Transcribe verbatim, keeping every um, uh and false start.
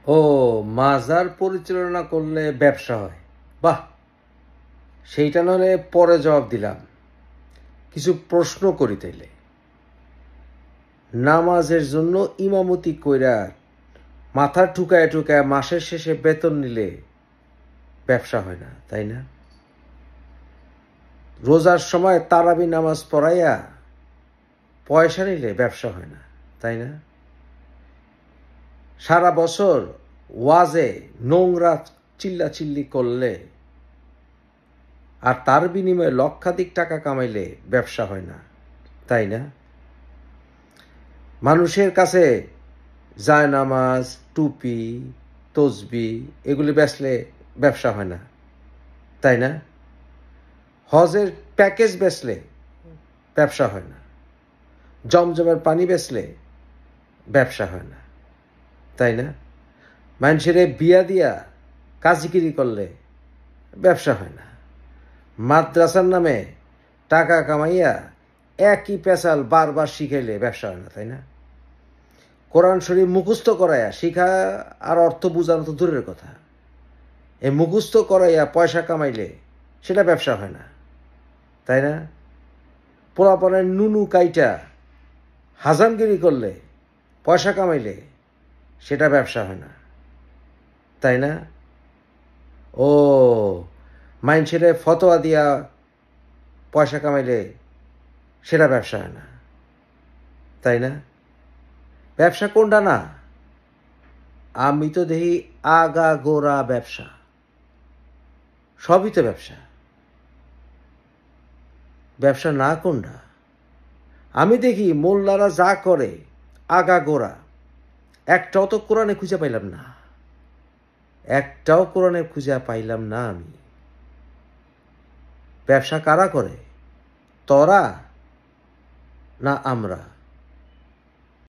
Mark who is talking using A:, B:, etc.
A: ও, মাজার পরিচালনা করলে ব্যবসা হয়। বাহ! সেইটা নাহলে পরে জবাব দিলাম। কিছু প্রশ্ন করি তাইলে। নামাজের জন্য ইমামতি কইরা মাথা ঠুকায় ঠুকায় মাসের শেষে বেতন নিলে ব্যবসা হয় না, তাই না? রোজার সময় তারাবি নামাজ পড়াইয়া পয়সা নিলে ব্যবসা হয় না, তাই না? সারা বছর ওয়াজে নোংরা চিল্লাচিল্লি করলে আর তার বিনিময়ে লক্ষাধিক টাকা কামাইলে ব্যবসা হয় না, তাই না? মানুষের কাছে জায়নামাজ, টুপি, তসবি এগুলি বেচলে ব্যবসা হয় না, তাই না? হজের প্যাকেজ বেচলে ব্যবসা হয় না, জমজমের পানি বেচলে ব্যবসা হয় না, তাই না? মানুষের বিয়া দিয়া কাজিগিরি করলে ব্যবসা হয় না, মাদ্রাসার নামে টাকা কামাইয়া একই পেশাল বারবার শিখাইলে ব্যবসা হয় না, তাই না? কোরআন শরীফ মুখস্থ করাইয়া শিখা আর অর্থ বোঝানো তো দূরের কথা, এই মুখস্থ করাইয়া পয়সা কামাইলে সেটা ব্যবসা হয় না, তাই না? পোলাপনের নুনু কাইটা হাজামগিরি করলে পয়সা কামাইলে সেটা ব্যবসা হয় না, তাই না? ও, মাইনছেরে ফতোয়া দিয়া পয়সা কামাইলে সেটা ব্যবসা হয় না, তাই না? ব্যবসা কোনটা না? আমি তো দেখি আগা গোড়া ব্যবসা, সবই তো ব্যবসা। ব্যবসা না কোনটা? আমি দেখি মোল্লারা যা করে আগা গোড়া, একটাও তো কোরআনে খুঁজে পাইলাম না, একটাও কোরআনে খুঁজে পাইলাম না আমি। ব্যবসা কারা করে? তোরা না আমরা?